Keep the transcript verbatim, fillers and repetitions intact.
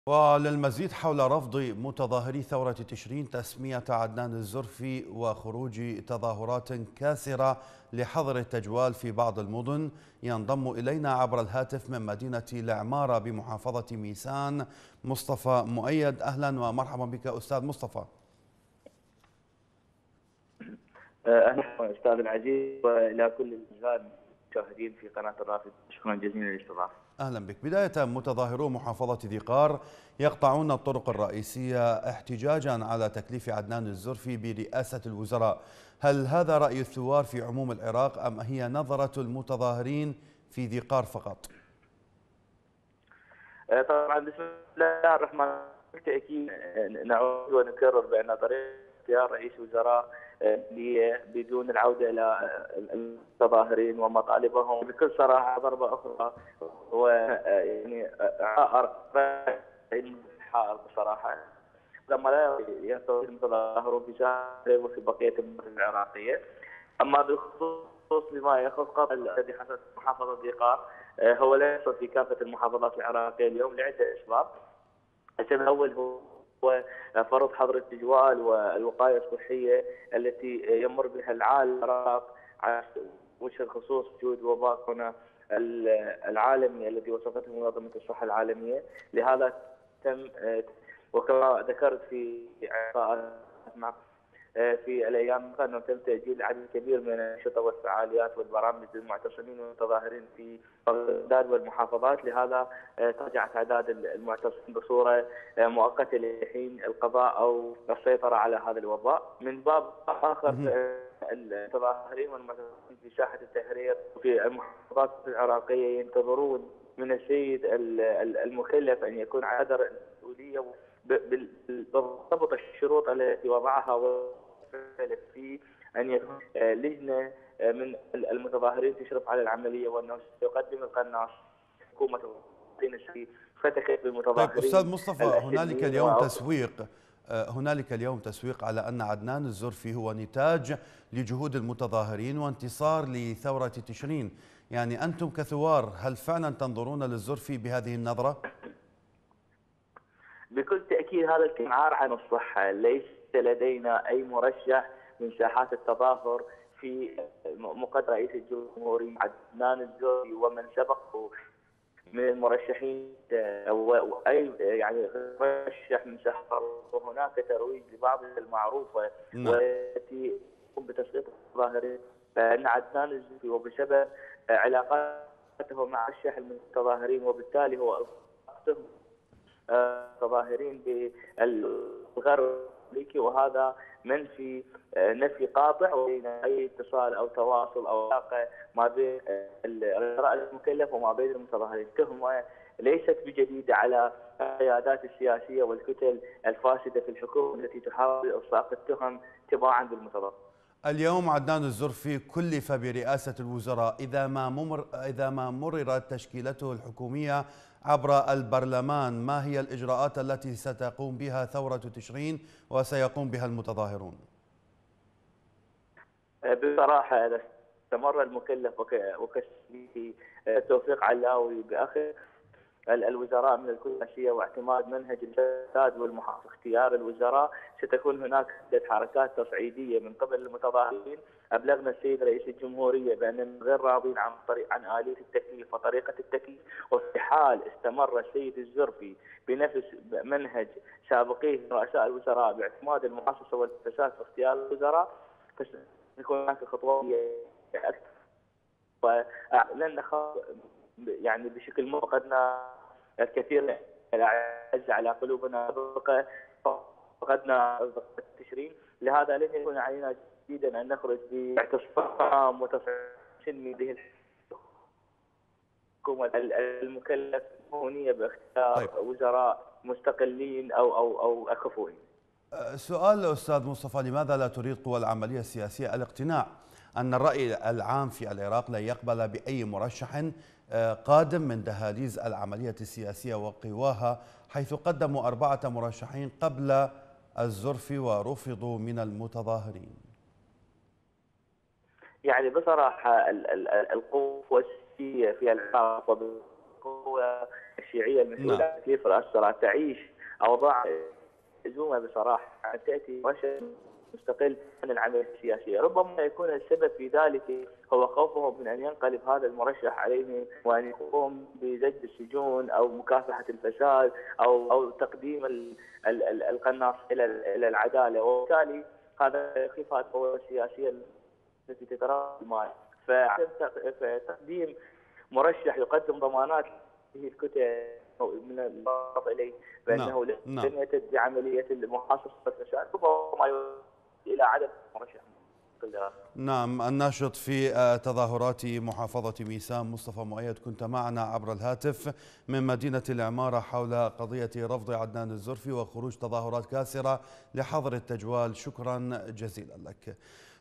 وللمزيد حول رفض متظاهري ثورة تشرين تسمية عدنان الزرفي وخروج تظاهرات كاسرة لحظر التجوال في بعض المدن، ينضم إلينا عبر الهاتف من مدينة العمارة بمحافظة ميسان مصطفى مؤيد. أهلا ومرحبا بك أستاذ مصطفى. أهلا أستاذ العزيز، وإلى كل المشاهدين في قناة الرافد، شكرا جزيلا للاستضافة. أهلا بك. بداية، متظاهرو محافظة ذي قار يقطعون الطرق الرئيسية احتجاجا على تكليف عدنان الزرفي برئاسة الوزراء، هل هذا رأي الثوار في عموم العراق أم هي نظرة المتظاهرين في ذي قار فقط؟ طبعا بسم الله الرحمن الرحيم، بالتأكيد نعود ونكرر بأن طريقة اختيار رئيس وزراء بدون العودة إلى المتظاهرين ومطالبهم بكل صراحة ضربة أخرى، ويعني الحائط بصراحة لما لا يستطيع المتظاهرون في شارع وفي بقية المدن العراقية. أما بخصوص بما يخص قتل الذي حدث في محافظة ذي قار، هو لا يحصل في كافة المحافظات العراقية اليوم لعدة أسباب. السبب الأول هو فرض حظر التجوال والوقاية الصحية التي يمر بها العالم العراق، على وجه الخصوص وجود وباء كورونا العالمي الذي وصفته منظمة الصحة العالمية. لهذا تم، وكما ذكرت في عقاءات في الايام انه تم تاجيل عدد كبير من الانشطه والفعاليات والبرامج للمعتصمين والمتظاهرين في بغداد والمحافظات. لهذا تراجعت اعداد المعتصمين بصوره مؤقته لحين القضاء او السيطره على هذا الوباء. من باب اخر، المتظاهرين والمعتصمين في ساحه التحرير في المحافظات العراقيه ينتظرون من السيد المكلف ان يكون على قدر المسؤوليه بالضبط الشروط التي وضعها في أن يكون لجنة من المتظاهرين تشرف على العملية، وأنه سيقدم القناص حكومة فلسطين فتكت بالمتظاهرين. طيب أستاذ مصطفى، هنالك اليوم تسويق هنالك اليوم تسويق على أن عدنان الزرفي هو نتاج لجهود المتظاهرين وانتصار لثورة تشرين، يعني أنتم كثوار هل فعلا تنظرون للزرفي بهذه النظرة؟ بكل تأكيد هذا الكلام عار عن الصحة. ليس لدينا أي مرشح من ساحات التظاهر في مقدم رئيس الجمهورية عدنان الزرفي ومن سبقه من المرشحين، أي يعني مرشح من ساحات. وهناك ترويج لبعض المعروفة والتي تقوم بتسقيط المتظاهرين بأن عدنان الزرفي وبسبب علاقاته مع مرشح المتظاهرين وبالتالي هو متظاهرين بالغرب الامريكي، وهذا منفي نفي قاطع وبين اي اتصال او تواصل او علاقه ما بين الرئيس المكلف وما بين المتظاهرين. تهمه ليست بجديده على القيادات السياسيه والكتل الفاسده في الحكومه التي تحاول الصاق التهم تباعا بالمتظاهرين. اليوم عدنان الزرفي كلف برئاسة الوزراء، إذا ما ممر إذا ما مررت تشكيلته الحكومية عبر البرلمان، ما هي الإجراءات التي ستقوم بها ثورة تشرين وسيقوم بها المتظاهرون؟ بصراحة إذا استمر المكلف وكسبه توفيق علاوي بأخذ الوزراء من الكلاشية واعتماد منهج الفساد والمحافظة اختيار الوزراء، ستكون هناك عدة حركات تصعيدية من قبل المتظاهرين. أبلغنا السيد رئيس الجمهورية بأننا غير راضين عن طريق عن آلية التكليف وطريقة التكليف، وفي حال استمر السيد الزرفي بنفس منهج سابقيه رؤساء الوزراء باعتماد المحاصصة والفساد في اختيار الوزراء، فستكون هناك خطوات أكثر. ولن نخاف يعني بشكل ما فقدنا الكثير الأعز على قلوبنا، فقدنا تشرين. لهذا لن يكون علينا جديدا أن نخرج باعتصام وتصميم به الحكومة المكلف هونية باختيار طيب. وزراء مستقلين أو أو أو كفؤين. سؤال أستاذ مصطفى، لماذا لا تريد قوى العملية السياسية الاقتناع أن الرأي العام في العراق لا يقبل بأي مرشح قادم من دهاليز العملية السياسية وقواها، حيث قدموا أربعة مرشحين قبل الزرفي ورفضوا من المتظاهرين؟ يعني بصراحة القوة السياسية في العراق والقوة الشيعية المسؤولة نعم. عن تكليف الأسرى تعيش أوضاع مأزومة بصراحة، تأتي مرشح مستقل عن العملية السياسية. ربما يكون السبب في ذلك هو خوفهم من أن ينقلب هذا المرشح عليهم وأن يقوم بزج السجون أو مكافحة الفساد أو أو تقديم ال ال ال القناص إلى إلى العدالة، وبالتالي هذا يخيف هذه القوى السياسية التي تتراءى المال. فتقديم مرشح يقدم ضمانات هي الكتل من الضغط إليه بأنه نعم. لن يتم عملية محاصصة الفساد ربما يؤدي إلى عدم مرشح. نعم. الناشط في تظاهرات محافظة ميسام مصطفى مؤيد، كنت معنا عبر الهاتف من مدينة العمارة حول قضية رفض عدنان الزرفي وخروج تظاهرات كاسرة لحظر التجوال. شكرا جزيلا لك.